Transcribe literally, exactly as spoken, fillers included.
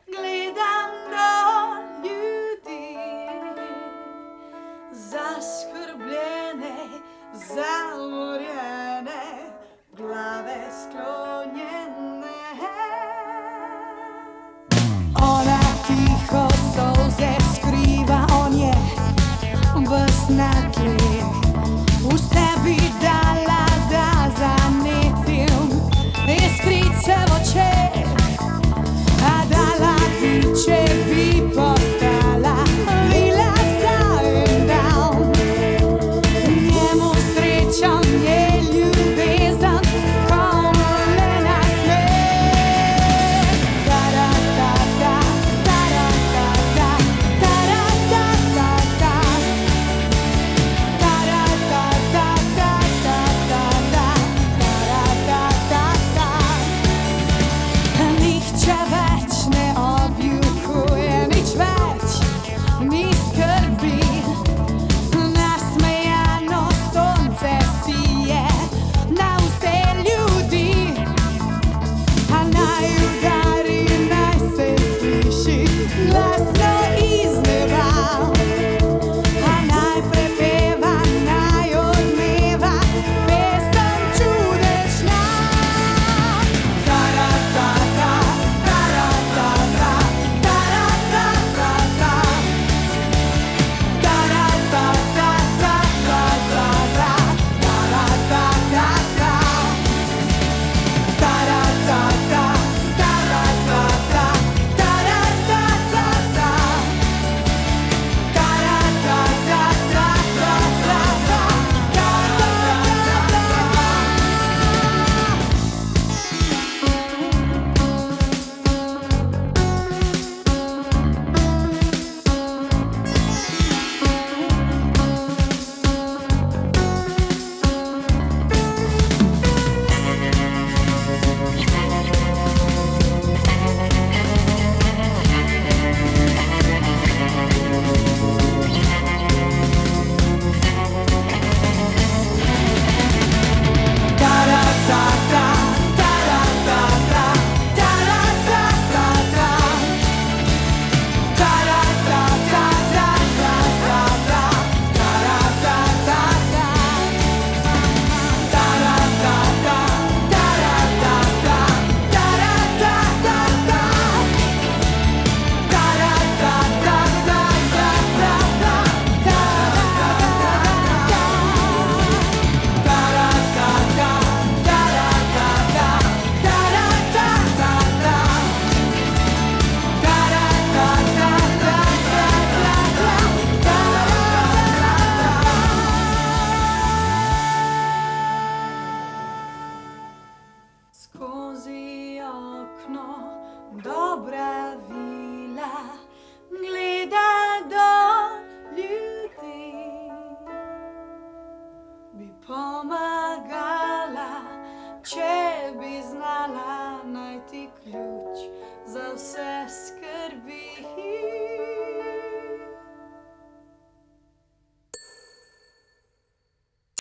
gledam do ljudi, zaskrbljene, zamorjene, glave sklonjene. Ona tiho solze skriva, on je ves naklej, v sebi dala, da zanetim iskrice v očeh, a dala bi, če bi postala vila za en dan. Njemu sreča, nje ljubezen, komu le nasmeh. Ta-ra-ta-ta, ta-ra-ta-ta, ta-ra-ta-ta-ta, ta-ra-ta-ta-ta-ta-ta-ta, ta-ra-ta-ta-ta. Nihče več ne objokuje, nič več ni skrbi. Nasmejano sonce sije na vse ljudi, a naj udari, naj se sliši glasno iz neba, a naj prepeva, naj odmeva pesem čudežna. Ta-ra-ta-ta, ta-ra-ta-ta, ta-ra-ta-ta-ta, ta-ra-ta-ta-ta-ta-ta-ta, ta-ra-ta-ta-ta, ta-ra-ta-ta, ta-ra-ta-ta, skozi okno dobra